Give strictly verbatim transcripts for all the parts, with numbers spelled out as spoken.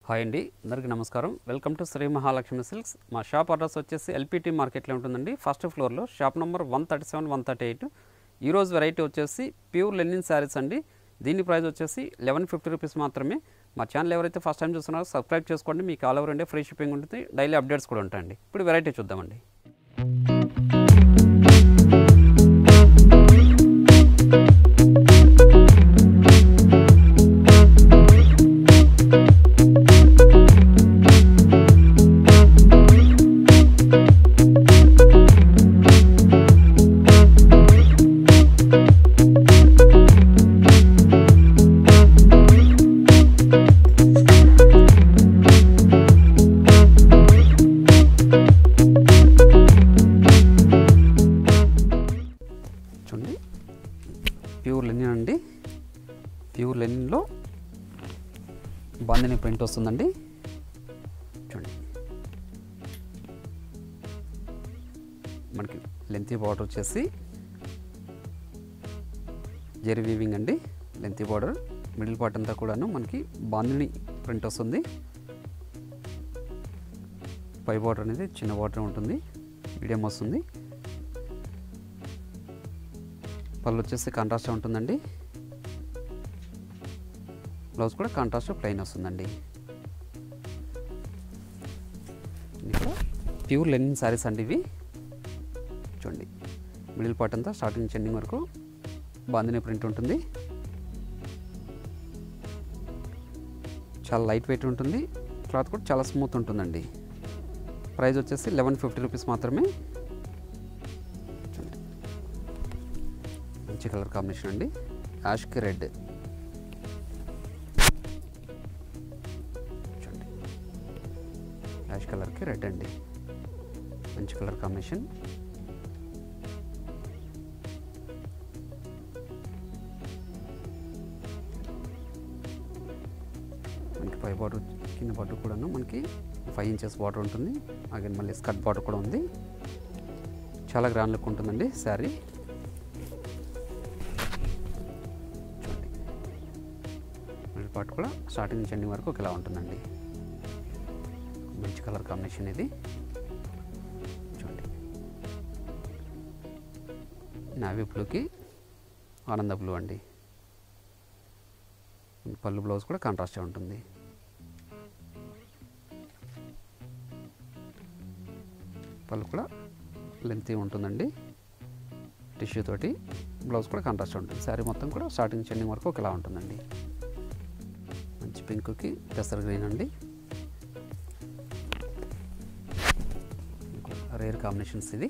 Hi అండి, అందరికీ నమస్కారం. Welcome to Shri Mahalakshmi silks. మా షాప్ అడ్రస్ వచ్చేసి ఎల్పిటి మార్కెట్లో ఉంటుందండి. ఫస్ట్ ఫ్లోర్లో shop number one thirty seven one thirty eight. ఈరోజు వెరైటీ వచ్చేసి ప్యూర్ లెనిన్ శారీస్ అండి. దీని ప్రైస్ వచ్చేసి లెవెన్ ఫిఫ్టీ రూపీస్ మాత్రమే. మా ఛానల్ ఎవరైతే ఫస్ట్ టైం చూస్తున్నారో సబ్స్క్రైబ్ చేసుకోండి. మీకు all over India free shipping ఉంటుంది. డైలీ అప్డేట్స్ కూడా ఉంటాయండి. ఇప్పుడు వెరైటీ చూద్దామండి. ప్యూర్ లెనిన్ అండి. ప్యూర్ లెనిన్లో బాందిని ప్రింట్ వస్తుందండి. చూడండి, మనకి లెంతీ బార్డర్ వచ్చేసి జెరీ వీవింగ్ అండి. లెంతీ బార్డర్ మిడిల్ పార్ట్ అంతా కూడాను మనకి బాందిని ప్రింట్ వస్తుంది. పై బార్డర్ అనేది చిన్న బార్డర్ ఉంటుంది, మీడియం వస్తుంది. పళ్ళు వచ్చేసి కాంట్రాస్ట్ ఉంటుందండి. బ్లౌజ్ కూడా కాంట్రాస్ట్ ప్లెయిన్ వస్తుందండి. ఇక్కడ ప్యూర్ లెనిన్ శారీస్ అండి ఇవి. చూడండి, మిడిల్ పార్ట్ అంతా స్టార్టింగ్ నుంచి ఎండింగ్ వరకు బాందిని ప్రింట్ ఉంటుంది. చాలా లైట్ వెయిట్ ఉంటుంది. క్లాత్ కూడా చాలా స్మూత్ ఉంటుందండి. ప్రైస్ వచ్చేసి లెవెన్ ఫిఫ్టీ రూపీస్ మాత్రమే. మంచి కలర్ కాంబినేషన్ అండి, యాష్కి రెడ్. చూడండి, యాష్ కలర్కి రెడ్ అండి, మంచి కలర్ కాంబినేషన్. మనకి పై బార్డర్ కింద బార్డర్ కూడాను మనకి ఫైవ్ ఇంచెస్ బార్డర్ ఉంటుంది. అలాగే మళ్ళీ స్కర్ట్ బార్డర్ కూడా ఉంది. చాలా గ్రాండ్ లుక్ ఉంటుందండి శారీ. పార్ట్ కూడా స్టార్టింగ్ నుంచి ఎండింగ్ వరకు ఒకేలా ఉంటుందండి. మంచి కలర్ కాంబినేషన్ ఇది. చూడండి, నావీ బ్లూకి ఆనంద బ్లూ అండి. పళ్ళు బ్లౌజ్ కూడా కాంట్రాస్ట్గా ఉంటుంది. పళ్ళు కూడా లెంతీ ఉంటుందండి. టిష్యూ తోటి బ్లౌజ్ కూడా కాంట్రాస్ట్ ఉంటుంది. శారీ మొత్తం కూడా స్టార్టింగ్ నుంచి ఎండింగ్ వరకు ఒకేలా ఉంటుందండి. మంచి పింక్కి పెసర్ గ్రీన్ అండి. రేర్ కాంబినేషన్స్ ఇది.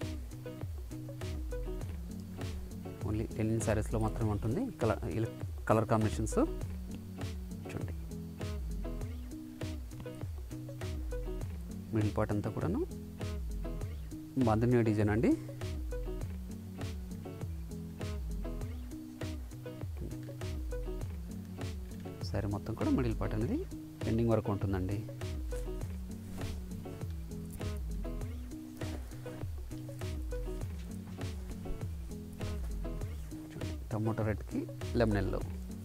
ఓన్లీ లెనిన్ శారీస్లో మాత్రమే ఉంటుంది కలర్ కలర్ కాంబినేషన్స్. చూడండి, మిడిల్ పార్ట్ అంతా కూడాను బాందిని డిజైన్ అండి. శారీ మొత్తం కూడా మిడిల్ పార్ట్ అనేది ఎండింగ్ వరకు ఉంటుందండి. టమోటా రెడ్కి లెమన్ ఎల్లో.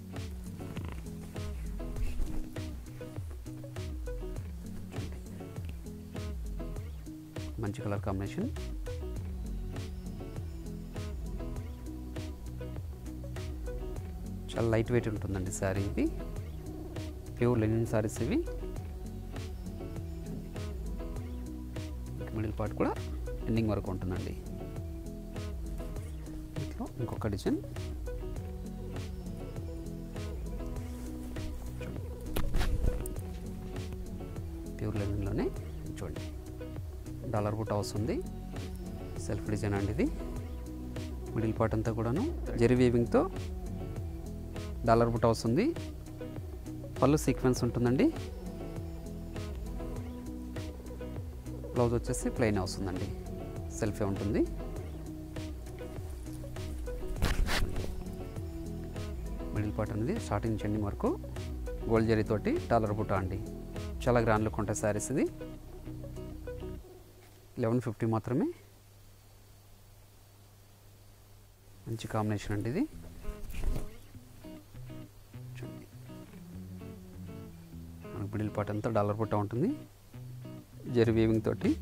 మంచి కలర్ కాంబినేషన్. చాలా లైట్ వెయిట్ ఉంటుందండి శారీ ఇది. ప్యూర్ లెనిన్ శారీస్ ఇవి. మిడిల్ పార్ట్ కూడా ఎండింగ్ వరకు ఉంటుందండి. ఇట్లా ఇంకొక డిజైన్. ప్యూర్ లెనిన్లోనే చూడండి, డాలర్ బుట్ట వస్తుంది. సెల్ఫ్ డిజైన్ అండి ఇది. మిడిల్ పార్ట్ అంతా కూడాను జెరీ వీవింగ్తో డాలర్ బుట్ట వస్తుంది. పళ్ళు సీక్వెన్స్ ఉంటుందండి. బ్లౌజ్ వచ్చేసి ప్లెయిన్ వస్తుందండి, సెల్ఫే ఉంటుంది. మిడిల్ పార్ట్ అనేది స్టార్టింగ్ నుంచి ఎండింగ్ వరకు గోల్డ్ జరీ తోటి డాలర్ బుట్ట అండి. చాలా గ్రాండ్ లుక్ ఉంటాయి శారీస్ ఇది. లెవెన్ ఫిఫ్టీ మాత్రమే. మంచి కాంబినేషన్ అండి ఇది. మిడిల్ పార్ట్ అంతా డాలర్ బుట్ట ఉంటుంది జరీ వీవింగ్ తోటి.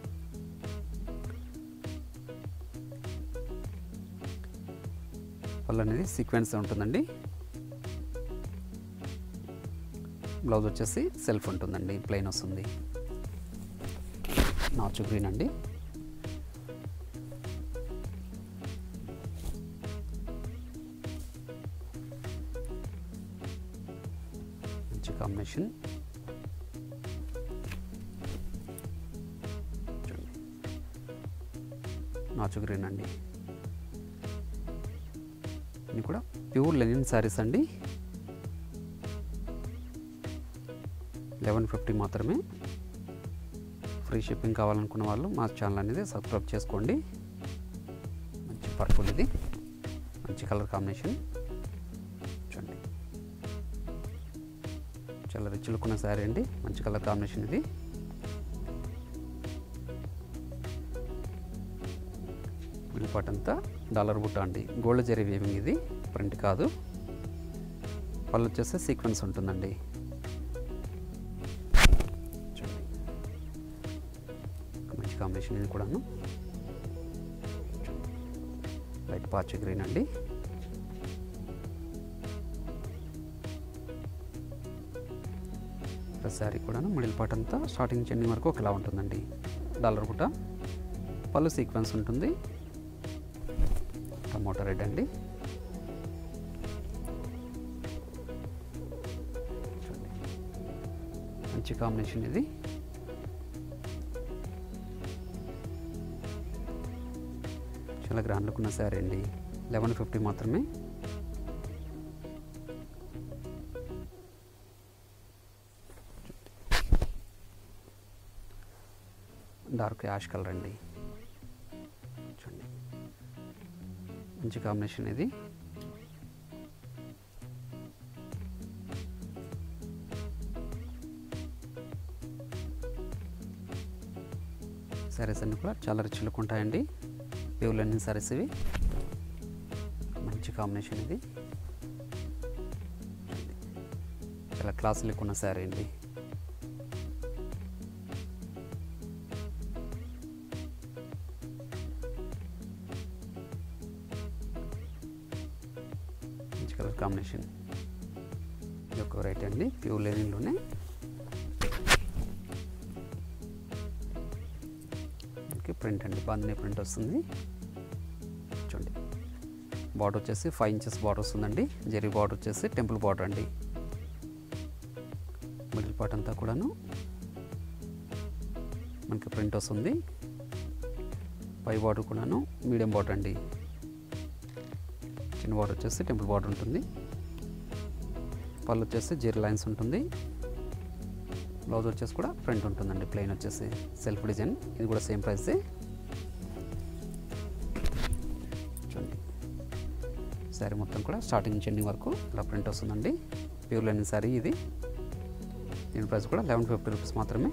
పళ్ళు అనేది సీక్వెన్స్ ఉంటుందండి. బ్లౌజ్ వచ్చేసి సెల్ఫ్ ఉంటుందండి, ప్లెయిన్ వస్తుంది. నాచు గ్రీన్ అండి. మంచి కాంబినేషన్. నాచు గ్రీన్ అండి. ఇది కూడా ప్యూర్ లెనిన్ శారీస్ అండి. లెవెన్ ఫిఫ్టీ మాత్రమే. ఫ్రీ షిప్పింగ్ కావాలనుకున్న వాళ్ళు మా ఛానల్ అనేది సబ్స్క్రైబ్ చేసుకోండి. మంచి పర్పుల్, ఇది మంచి కలర్ కాంబినేషన్ చూడండి. చాలా రిచ్ లుక్ ఉన్న శారీ అండి, మంచి కలర్ కాంబినేషన్. ఇది మిడిల్ పార్ట్ అంతా డాలర్ బుట్ట అండి, గోల్డ్ జరీ వీవింగ్. ఇది ప్రింట్ కాదు. పళ్ళు వచ్చేసి సీక్వెన్స్ ఉంటుందండి. మంచి కాంబినేషన్ ఇది కూడాను. లైట్ పాచ్ గ్రీన్ అండి. శారీ కూడాను మిడిల్ పార్ట్ అంతా స్టార్టింగ్ చెండింగ్ వరకు ఒకలా ఉంటుందండి, డాలర్ బుట్ట. పళ్ళు సీక్వెన్స్ ఉంటుంది. టమోటా రెడ్ అండి. మంచి కాంబినేషన్ ఇది. చాలా గ్రాండ్ లుక్ ఉన్న శారీ అండి. లెవెన్ ఫిఫ్టీ మాత్రమే. డార్క్ యాష్ కలర్ అండి. చూడండి మంచి కాంబినేషన్ ఇది. శారీస్ అన్నీ కూడా చాలా రిచ్ లుక్ ఉంటాయండి. ప్యూర్ లెనిన్ శారీస్ ఇవి. మంచి కాంబినేషన్ ఇది. చాలా క్లాస్ లుక్ ఉన్న శారీ అండి. మంచి కలర్ కాంబినేషన్. ఇది ఒక వెరైటీ అండి, ప్యూర్ లెనిన్లోనే. ప్రింట్ అండి, బాందిని ప్రింట్ వస్తుంది. చూడండి బార్డర్ వచ్చేసి ఫైవ్ ఇంచెస్ బార్డర్ వస్తుందండి. జరీ బార్డర్ వచ్చేసి టెంపుల్ బార్డర్ అండి. మిడిల్ పార్ట్ అంతా కూడాను మనకి ప్రింట్ వస్తుంది. పై బార్డర్ కూడాను మీడియం బార్డర్ అండి. చిన్న బార్డర్ వచ్చేసి టెంపుల్ బార్డర్ ఉంటుంది. పళ్ళు వచ్చేసి జరీ లైన్స్ ఉంటుంది. బ్లౌజ్ వచ్చేసి కూడా ప్రింట్ ఉంటుందండి, ప్లెయిన్ వచ్చేసి సెల్ఫ్ డిజైన్. ఇది కూడా సేమ్ ప్రైసే. చూడండి శారీ మొత్తం కూడా స్టార్టింగ్ నుంచి ఎండింగ్ వరకు ఇలా ప్రింట్ వస్తుందండి. ప్యూర్ లెనిన్ శారీ ఇది. దీని ప్రైస్ కూడా లెవెన్ ఫిఫ్టీ రూపీస్ మాత్రమే.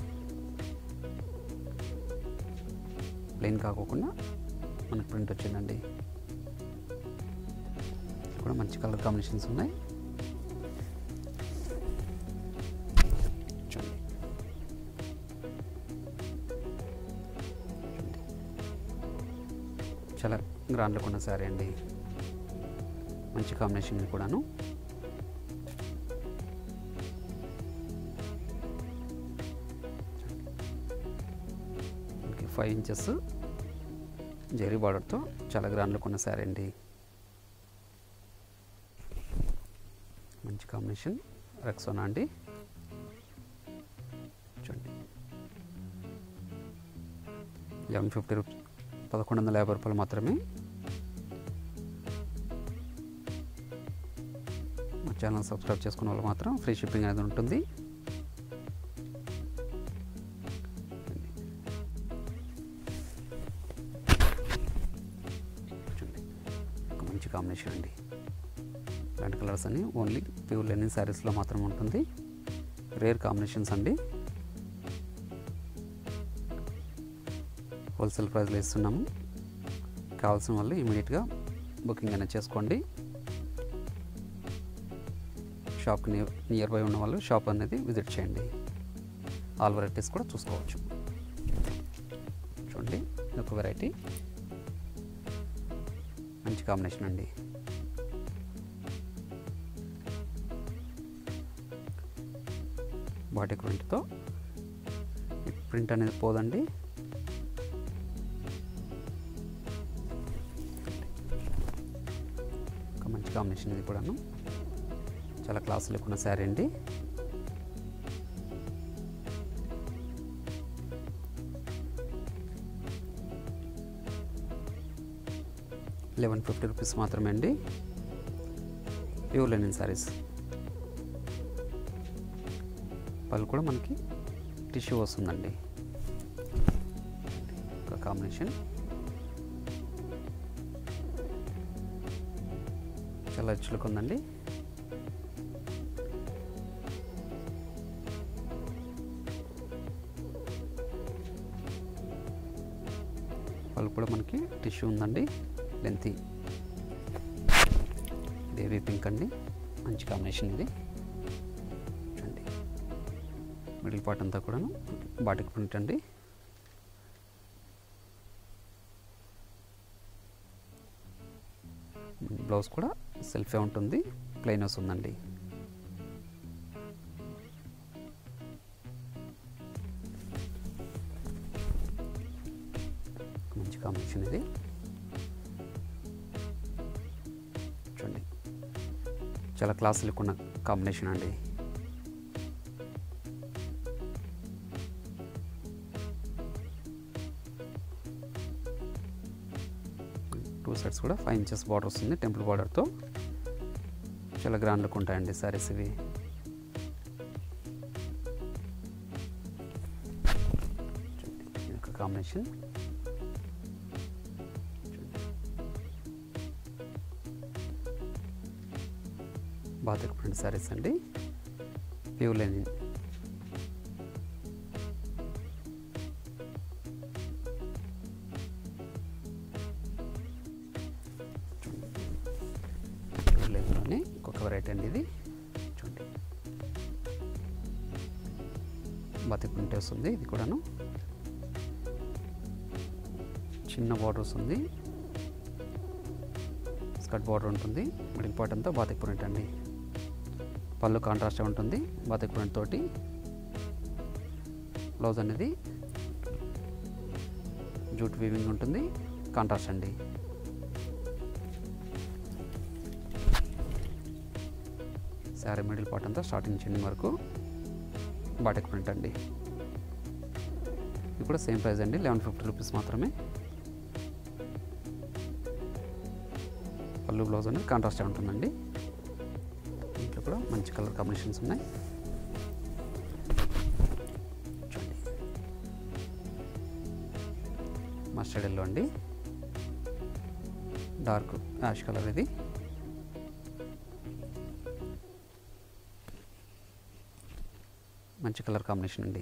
ప్లెయిన్ కాకోకుండా మనకు ప్రింట్ వచ్చిందండి. ఇది కూడా మంచి కలర్ కాంబినేషన్స్ ఉన్నాయి. చాలా గ్రాండ్ లుక్ ఉన్న శారీ అండి. మంచి కాంబినేషన్ కూడాను. మనకి ఫైవ్ ఇంచెస్ జరీ బార్డర్తో చాలా గ్రాండ్ లుక్ ఉన్న శారీ అండి. మంచి కాంబినేషన్ రెక్సోనా అండి. చూడండి లెవెన్ ఫిఫ్టీ రూపీస్, పదకొండు వందల యాభై రూపాయలు మాత్రమే. మా ఛానల్ సబ్స్క్రైబ్ చేసుకున్న వాళ్ళు మాత్రం ఫ్రీ షిప్పింగ్ అనేది ఉంటుంది. ఒక మంచి కాంబినేషన్ అండి. ఇలాంటి కలర్స్ అన్ని ఓన్లీ ప్యూర్ లెనిన్ శారీస్లో మాత్రం ఉంటుంది. రేర్ కాంబినేషన్స్ అండి. హోల్సేల్ ప్రైస్లో ఇస్తున్నాము. కావాల్సిన వాళ్ళు ఇమీడియట్గా బుకింగ్ అనేది చేసుకోండి. షాప్కి నియర్ నియర్ బై ఉన్న వాళ్ళు షాప్ అనేది విజిట్ చేయండి. ఆల్ వెరైటీస్ కూడా చూసుకోవచ్చు. చూడండి ఒక వెరైటీ మంచి కాంబినేషన్ అండి. బాటిక్ ప్రింట్తో ప్రింట్ అనేది పోదండి. ఒక మంచి కాంబినేషన్ ఇది కూడాను. చాలా క్లాస్ లుక్ ఉన్న శారీ అండి. లెవెన్ ఫిఫ్టీ రూపీస్ మాత్రమే అండి. Pure linen saris. పళ్ళు కూడా మనకి టిష్యూ వస్తుందండి. ఒక కాంబినేషన్ చాలా రుచులకు ఉందండి. పళ్ళు కూడా మనకి టిష్యూ ఉందండి. లెంతీ బేబీ పింక్ అండి. మంచి కాంబినేషన్ ఇది. చూడండి మిడిల్ పార్ట్ అంతా కూడాను బాటిక్ ప్రింట్ అండి. బ్లౌజ్ కూడా సెల్ఫే ఉంటుంది, ప్లెయిన్ వస్తుందండి. మంచి కాంబినేషన్ ఇది. చూడండి చాలా క్లాస్ లుక్ ఉన్న కాంబినేషన్ అండి. టూ సెట్స్ కూడా ఫైవ్ ఇంచెస్ బార్డర్ వస్తుంది టెంపుల్ బార్డర్తో. చాలా గ్రాండ్ లుక్ ఉంటాయండి సారీస్ ఇవి. ఒక కాంబినేషన్ బాతిక్ ప్రింట్ సారీస్ అండి. Pure Lenin. ప్యూర్ లెనిన్లోనే ఇంకొక వెరైటీ అండి ఇది. చూడండి బాతిక్ ప్రింట్ వస్తుంది. ఇది కూడాను చిన్న బార్డర్ వస్తుంది. స్కర్ట్ బార్డర్ ఉంటుంది. మిడిల్ పార్ట్ అంతా బాతిక్ ప్రింట్ అండి. పళ్ళు కాంట్రాస్ట్ ఉంటుంది బాతిక్ ప్రింట్ తోటి. బ్లౌజ్ అనేది జూట్ వీవింగ్ ఉంటుంది, కాంట్రాస్ట్ అండి. శారీ మిడిల్ పార్ట్ అంతా స్టార్టింగ్ చిన్న వరకు బాటిక్ ప్రింట్ అండి. ఇది కూడా సేమ్ ప్రైస్ అండి, లెవెన్ ఫిఫ్టీ రూపీస్ మాత్రమే. పళ్ళు బ్లౌజ్ అనేది కాంట్రాస్ట్ ఉంటుందండి. దీంట్లో కూడా మంచి కలర్ కాంబినేషన్స్ ఉన్నాయి. చూడండి మస్టర్డ్ ఎల్లో అండి. డార్క్ యాష్ కలర్ ఇది. మంచి కలర్ కాంబినేషన్ అండి.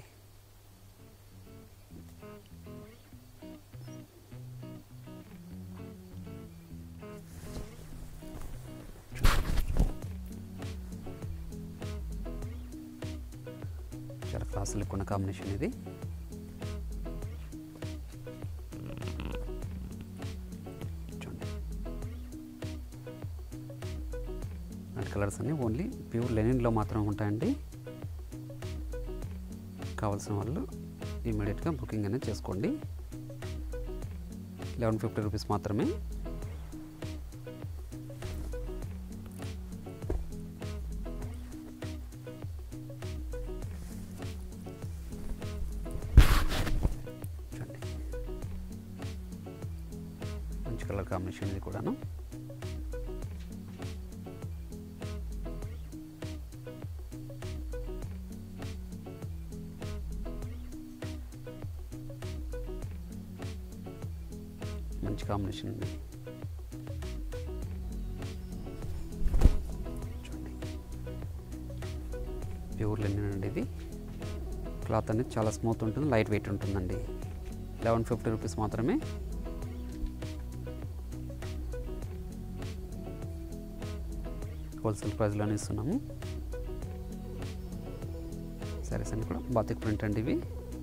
చాలా క్లాస్ లుక్ ఉన్న కాంబినేషన్ ఇది. చూడండి అన్ని కలర్స్ అన్నీ ఓన్లీ ప్యూర్ లెనిన్లో మాత్రం ఉంటాయండి. కావాల్సిన వాళ్ళు ఇమీడియట్గా బుకింగ్ అనేది చేసుకోండి. లెవెన్ ఫిఫ్టీ రూపీస్ మాత్రమే. చూడండి మంచి కలర్ కాంబినేషన్ ఇది కూడాను. మంచి కాంబినేషన్ ఉంది. చూడండి ప్యూర్ లెనిన్ అండి ఇది. క్లాత్ అనేది చాలా స్మూత్ ఉంటుంది, లైట్ వెయిట్ ఉంటుందండి. లెవెన్ ఫిఫ్టీ రూపీస్ మాత్రమే. హోల్సేల్ ప్రైస్లోనే ఇస్తున్నాము. సారీస్ అన్ని కూడా బాతిక్ ప్రింట్ అండి ఇవి.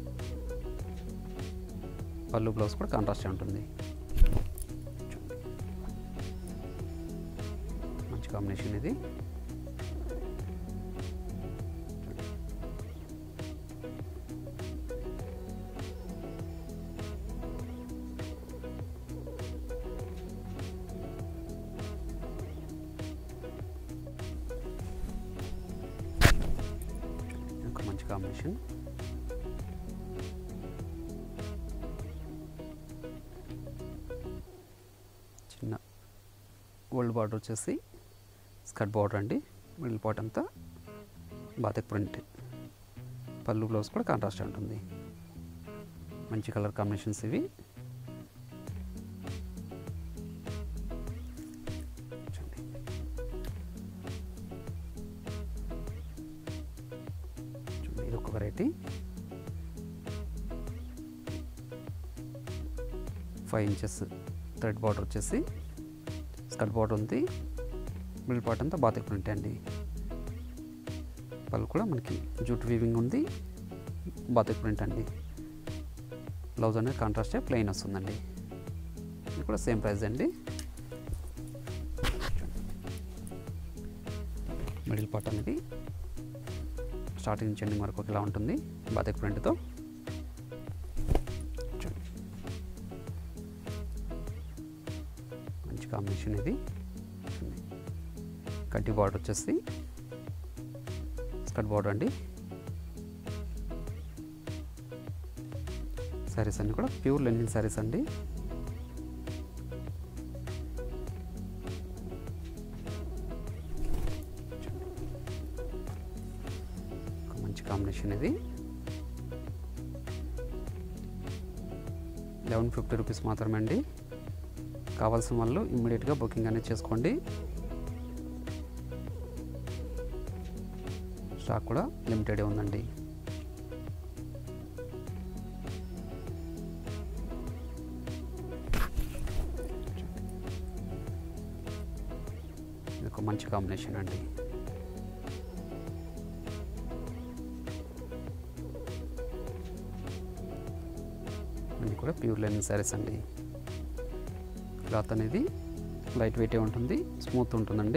పళ్ళు బ్లౌజ్ కూడా కాంట్రాస్ట్ ఉంటుంది. మంచి కాంబినేషన్ ఇది. మంచి కాంబినేషన్. చిన్న గోల్డ్ బార్డర్ వచ్చేసి స్కర్ట్ బార్డర్ అండి. మిడిల్ పార్ట్ అంతా బాతిక్ ప్రింట్. పళ్ళు బ్లౌజ్ కూడా కాంట్రాస్ట్ ఉంటుంది. మంచి కలర్ కాంబినేషన్స్ ఇవి. ఇది ఒక variety. Five inches thread border వచ్చేసి స్కర్ట్ బార్డర్ ఉంది. మిడిల్ పార్ట్ అంతా బాతిక్ ప్రింట్ అండి. పళ్ళు కూడా మనకి జూట్ వీవింగ్ ఉంది. బాతిక్ ప్రింట్ అండి. బ్లౌజ్ అనేది కాంట్రాస్ట్ ప్లెయిన్ వస్తుందండి. ఇది కూడా సేమ్ ప్రైస్ అండి. మిడిల్ పార్ట్ అనేది స్టార్టింగ్ నుంచి ఎండింగ్ వరకు ఇలా ఉంటుంది బాతిక్ ప్రింట్తో. మంచి కాంబినేషన్ ఇది. కడ్డీ బార్డర్ వచ్చేసి స్కర్ట్ బార్డర్ అండి. శారీస్ అన్నీ కూడా ప్యూర్ లెనిన్ శారీస్ అండి. మంచి కాంబినేషన్ ఇది. లెవెన్ ఫిఫ్టీ రూపీస్ మాత్రమే అండి. కావాల్సిన వాళ్ళు ఇమ్మీడియట్గా బుకింగ్ అనేది చేసుకోండి. స్టాక్ కూడా లిమిటెడే ఉందండి. ఇది ఒక మంచి కాంబినేషన్ అండి. అన్నీ కూడా ప్యూర్ లెనిన్ శారీస్ అండి. క్లాత్ అనేది లైట్ వెయిటే ఉంటుంది, స్మూత్ ఉంటుందండి.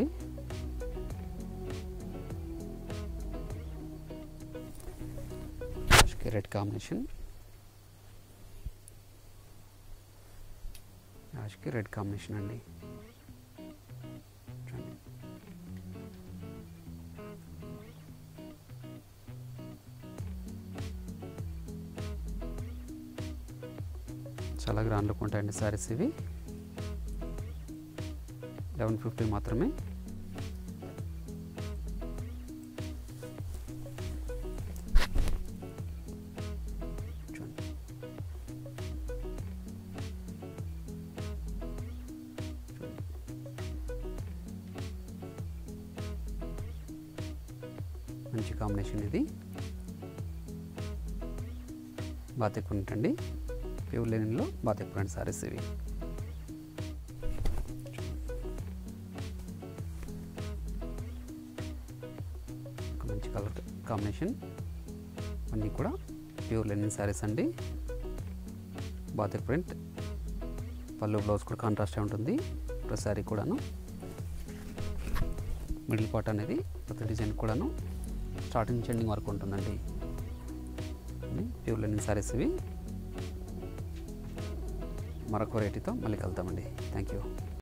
రెడ్ కాంబినేషన్, యాష్కి రెడ్ కాంబినేషన్ అండి. చాలా గ్రాండ్ లుక్ ఉంటాయండి శారీస్ ఇవి. లెవెన్ ఫిఫ్టీ మాత్రమే. మంచి కాంబినేషన్ ఇది. బాతిక్ ప్రింట్ అండి. ప్యూర్ లెనిన్లో బాతిక్ ప్రింట్ సారీస్ ఇవి. ఒక మంచి కలర్ కాంబినేషన్. అన్నీ కూడా ప్యూర్ లెనిన్ సారీస్ అండి. Batik print. పళ్ళు బ్లౌజ్ కూడా కాంట్రాస్టే ఉంటుంది ప్రతి సారీ కూడాను. మిడిల్ పార్ట్ అనేది ప్రతి డిజైన్ కూడాను స్టార్టింగ్ నుంచి ఎండింగ్ వరకు ఉంటుందండి. ప్యూర్ లెనిన్ సారీస్ ఇవి. మరొక వెరైటీతో మళ్ళీ కలుద్దామండి. Thank you.